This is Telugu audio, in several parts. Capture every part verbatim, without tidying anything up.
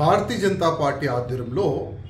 భారతీయ జనతా పార్టీ ఆధ్వర్యంలో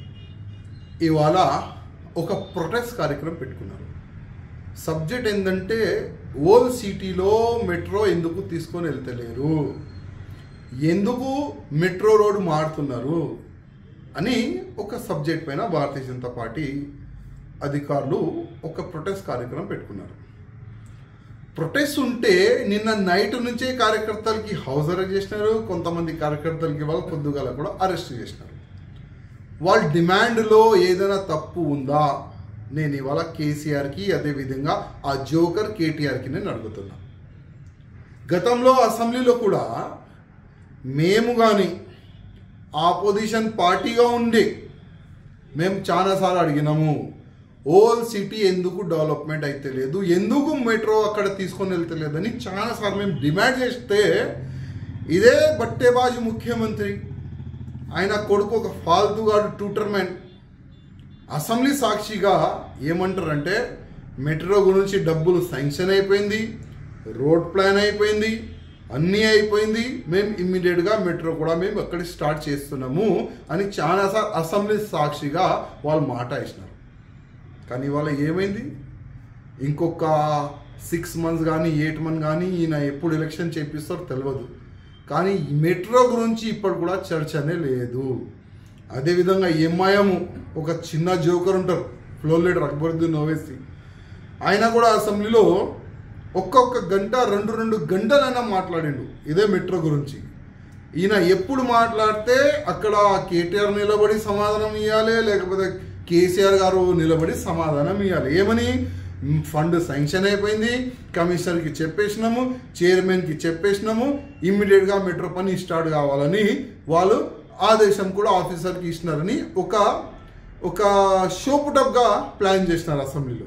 ఇవాళ ఒక ప్రొటెస్ట్ కార్యక్రమం పెట్టుకున్నారు. సబ్జెక్ట్ ఏంటంటే ఓల్డ్ సిటీలో మెట్రో ఎందుకు తీసుకొని వెళ్తలేరు, ఎందుకు మెట్రో రోడ్ మారుతున్నారు అని ఒక సబ్జెక్ట్ పైన భారతీయ జనతా పార్టీ అధికారులు ఒక ప్రొటెస్ట్ కార్యక్రమం పెట్టుకున్నారు. ప్రొటెస్ట్ ఉంటే నిన్న నైట్ నుంచే కార్యకర్తలకి హౌస్ అరెస్ట్ చేసినారు, కొంతమంది కార్యకర్తలకి వాళ్ళు పొద్దుగాల కూడా అరెస్ట్ చేసినారు. వాళ్ళ డిమాండ్లో ఏదైనా తప్పు ఉందా నేను ఇవాళ కేసీఆర్కి అదేవిధంగా ఆ జోకర్ కేటీఆర్కి నేను అడుగుతున్నా. గతంలో అసెంబ్లీలో కూడా మేము కానీ ఆపోజిషన్ పార్టీగా ఉండి మేము చాలాసార్లు అడిగినాము, ఓల్డ్ సిటీ ఎందుకు డెవలప్మెంట్ అయితే లేదు, ఎందుకు మెట్రో అక్కడ తీసుకొని వెళ్తలేదని చాలాసార్లు మేము డిమాండ్ చేస్తే ఇదే బట్టేబాజు ముఖ్యమంత్రి ఆయన కొడుకు ఒక ఫాల్తుగాడు ట్యూటర్ మ్యాన్ అసెంబ్లీ సాక్షిగా ఏమంటారంటే మెట్రో గురించి డబ్బులు శాంక్షన్ అయిపోయింది, రోడ్ ప్లాన్ అయిపోయింది, అన్నీ అయిపోయింది, మేము ఇమ్మీడియట్గా మెట్రో కూడా మేము అక్కడ స్టార్ట్ చేస్తున్నాము అని చాలాసార్లు అసెంబ్లీ సాక్షిగా వాళ్ళు మాట ఇచ్చినారు. కానీ ఇవాళ ఏమైంది, ఇంకొక సిక్స్ మంత్స్ కానీ ఎయిట్ మంత్ కానీ ఈయన ఎప్పుడు ఎలక్షన్ చేపిస్తారో తెలియదు, కానీ మెట్రో గురించి ఇప్పుడు కూడా చర్చనే లేదు. అదేవిధంగా ఎంఐఎం ఒక చిన్న జోకర్ ఉంటారు ఫ్లోర్ లీడర్ అక్బరుద్దీన్ ఓవైసీ, ఆయన కూడా అసెంబ్లీలో ఒక్కొక్క గంట రెండు రెండు గంటలైనా మాట్లాడిండు ఇదే మెట్రో గురించి. ఈయన ఎప్పుడు మాట్లాడితే అక్కడ కేటీఆర్ నిలబడి సమాధానం ఇవ్వాలి, లేకపోతే కేసీఆర్ గారు నిలబడి సమాధానం ఇవ్వాలి. ఏమని, ఫండ్ శాంక్షన్ అయిపోయింది, కమిషనర్కి చెప్పేసినాము, చైర్మన్కి చెప్పేసినాము, ఇమ్మీడియట్గా మెట్రో పని స్టార్ట్ కావాలని వాళ్ళు ఆదేశం కూడా ఆఫీసర్కి ఇచ్చినారని ఒక ఒక షోపుటప్గా ప్లాన్ చేసినారు అసెంబ్లీలో.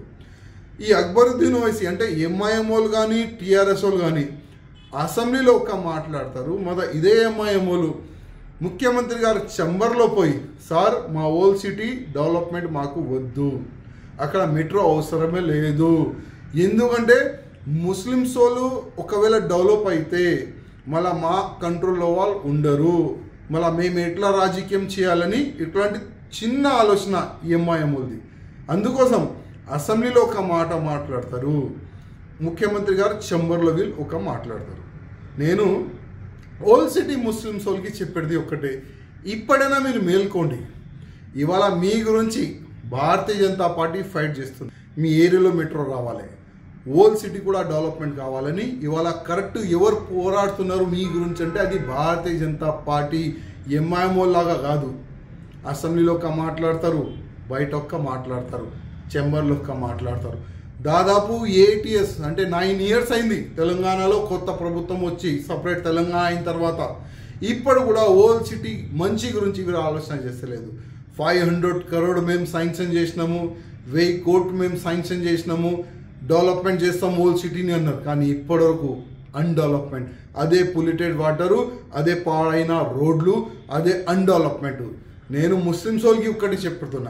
ఈ అక్బరుద్దీన్ ఓవైసీ అంటే ఎంఐఎం వాళ్ళు కానీ టీఆర్ఎస్ వాళ్ళు కానీ అసెంబ్లీలో ఒక మాట్లాడతారు, మొద ఇదే ఎంఐఎం వాళ్ళు ముఖ్యమంత్రి గారు చెంబర్లో పోయి, సార్ మా ఓల్డ్ సిటీ డెవలప్మెంట్ మాకు వద్దు, అక్కడ మెట్రో అవసరమే లేదు, ఎందుకంటే ముస్లిమ్స్ వాళ్ళు ఒకవేళ డెవలప్ అయితే మళ్ళీ మా కంట్రోల్లో వాళ్ళు ఉండరు, మళ్ళీ మేము ఎట్లా రాజకీయం చేయాలని ఇట్లాంటి చిన్న ఆలోచన ఎంఐఎం వాళ్ళది. అందుకోసం అసెంబ్లీలో ఒక మాట మాట్లాడతారు, ముఖ్యమంత్రి గారు చెంబర్లో వీళ్ళు ఒక మాట్లాడతారు. నేను ఓల్డ్ సిటీ ముస్లిమ్స్ వాళ్ళకి చెప్పేది ఒక్కటే, ఇప్పుడైనా మీరు మేల్కోండి. ఇవాళ మీ గురించి భారతీయ జనతా పార్టీ ఫైట్ చేస్తుంది, మీ ఏరియాలో మెట్రో రావాలి, ఓల్డ్ సిటీ కూడా డెవలప్మెంట్ కావాలని. ఇవాళ కరెక్ట్ ఎవరు పోరాడుతున్నారు మీ గురించి అంటే అది భారతీయ జనతా పార్టీ, ఎంఐఎం లాగా కాదు. అసెంబ్లీలో ఒక మాట్లాడతారు, బయట ఒక్క మాట్లాడతారు, చెంబర్లో ఒక్క మాట్లాడతారు. దాదాపు ఎయిట్ ఇయర్స్ అంటే నైన్ ఇయర్స్ అయింది తెలంగాణలో కొత్త ప్రభుత్వం వచ్చి సపరేట్ తెలంగాణ అయిన తర్వాత, ఇప్పుడు కూడా ఓల్డ్ సిటీ మంచి గురించి వీరు ఆలోచన చేస్తలేదు. ఫైవ్ హండ్రెడ్ కరోడ్ మేము శాంక్షన్ చేసినాము, వెయ్యి కోట్లు మేము శాంక్షన్ చేసినాము, డెవలప్మెంట్ చేస్తాం ఓల్డ్ సిటీని అన్నారు, కానీ ఇప్పటివరకు అన్డెవలప్మెంట్. అదే పొల్యూటెడ్ వాటరు, అదే పాడైన రోడ్లు, అదే అన్డెవలప్మెంట్. నేను ముస్లిమ్స్ వాళ్ళకి ఒక్కటి చెప్తున్నా,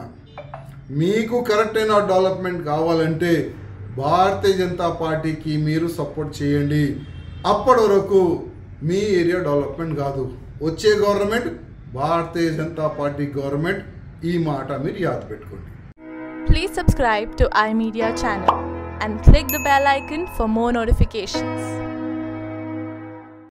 మీకు కరెక్ట్ అయిన డెవలప్మెంట్ కావాలంటే భారతీయ జనతా పార్టీకి మీరు సపోర్ట్ చేయండి. అప్పటి వరకు మీ ఏరియా డెవలప్మెంట్ కాదు, వచ్చే government Bharatiya Janata party government. ఈ మాట మీరు యాద పెట్టుకోండి. Please subscribe to iMedia channel and click the bell icon for more notifications.